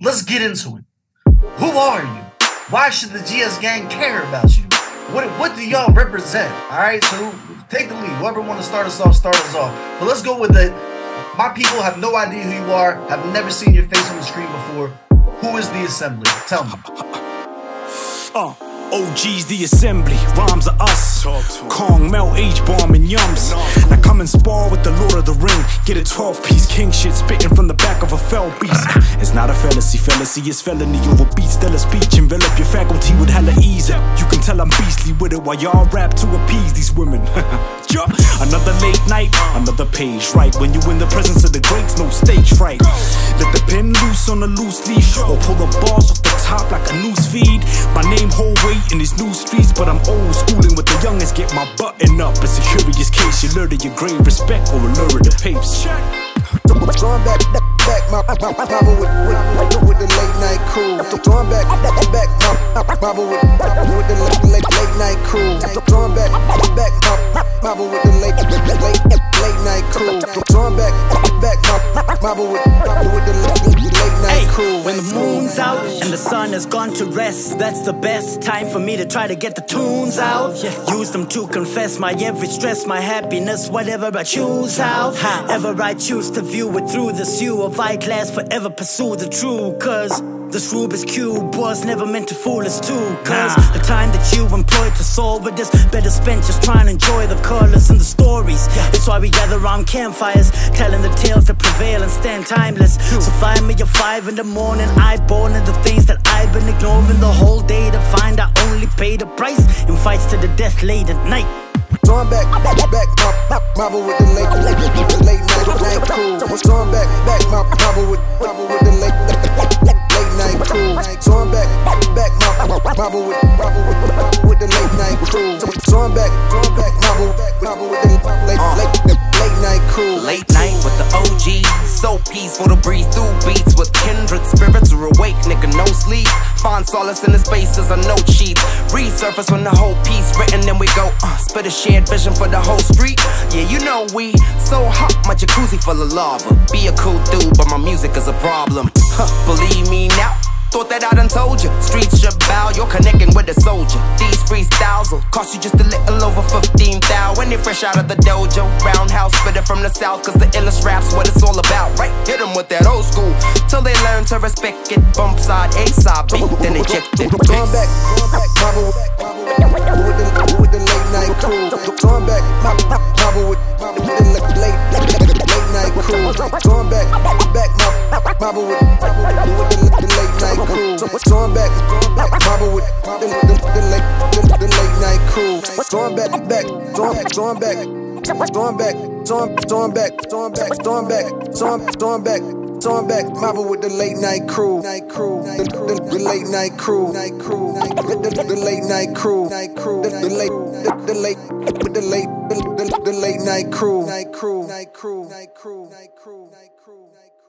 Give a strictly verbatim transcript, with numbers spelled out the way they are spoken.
let's get into it. Who are you? Why should the G S gang care about you? What what do y'all represent? Alright, so take the lead. Whoever want to start us off, start us off. But let's go with the my people have no idea who you are, have never seen your face on the screen before. Who is the Assembly? Tell me. Uh, O G's the Assembly, rhymes are us. Kong, Mel, H-Bomb, and Yums. Now come and spar with the Lord of the Ring. Get a twelve piece king shit spitting from the back of a fell beast. It's not a fallacy, fallacy, it's felony over beats. Stellar speech, envelop your faculty with hella ease. You can tell I'm beastly with it while y'all rap to appease these women. Another late night, another page, right? When you in the presence of the greats, no stage fright. Let the pen loose on a loose leaf, or pull the bars off the top like a news feed. My name hold weight in these new streets, but I'm old schooling with the youngest. Get my button up, it's a curious case. You learn to your grave respect or allure of the papes. Drawing back, back, my Bible with, with, with the late night crew. Drawing back, back, my Bible with, with the late, late, late night crew. Drawing back, back, my Bible with the late, late, late night crew. Drawing back, back, my Bible with, with the late, late night crew. When the moon's out and the sun has gone to rest, that's the best time for me to try to get the tunes out. Use them to confess my every stress, my happiness, whatever I choose how. Ever I choose to view it through the hue of eyeglass, forever pursue the true. Cause this Rubik's Cube was never meant to fool us too. Cause nah. The time that you employed to solve it is better spent just trying to enjoy the colors and the stories. Yeah. That's why we gather around campfires, telling the tales that prevail and stand timeless. True. So find me at five in the morning, eyeballing the things that I've been ignoring the whole day to find I only pay the price in fights to the death late at night. Drawing back, back, back, my Bible with the late, late, late night, night crew. Drawing back, back, my Bible with, Bible with the late, late, late night crew. Drawing back, back, my Bible with, Bible with, with the late night crew. Drawing back, drawing back, Bible, Bible with the late, late, late night crew. Late night with the O Gs, so peaceful to breathe through beats with kindred spirits are awake, nigga, no sleep. Find solace in the spaces of note sheets. Resurface when the whole piece written, then we go uh, spit a shared vision for the whole street. Yeah, you know we so hot, my jacuzzi full of lava. Be a cool dude, but my music is a problem. Huh, believe me now. Thought that I done told you. Streets should bow, you're connecting with a soldier. These freestyles will cost you just a little over fifteen thou. When you're fresh out of the dojo. Roundhouse spitter from the south, cause the illest rap's what it's all about, right? Hit them with that old school, till they learn to respect it. Bump side, A side, beat, then eject it. Going back, going back, Bible with the, with the late night crew. Going back, Bible with, with the late, late, late night crew. Going back, back, Bible with, with the late night crew. Drawing back, Bible with the, the, the, late, the, the late night crew. Drawing back, back, drawing, drawing back, drawing back, drawing, drawing back, drawing back, drawing back, drawing, drawing back, drawing back. Bible with the late night crew, night crew, the, the, the late night crew, night crew, the, the, the late night crew, night crew, the, the late, the, the late, with the late, the, the, the late night crew, night crew, night crew, night crew, night crew, night crew, night crew.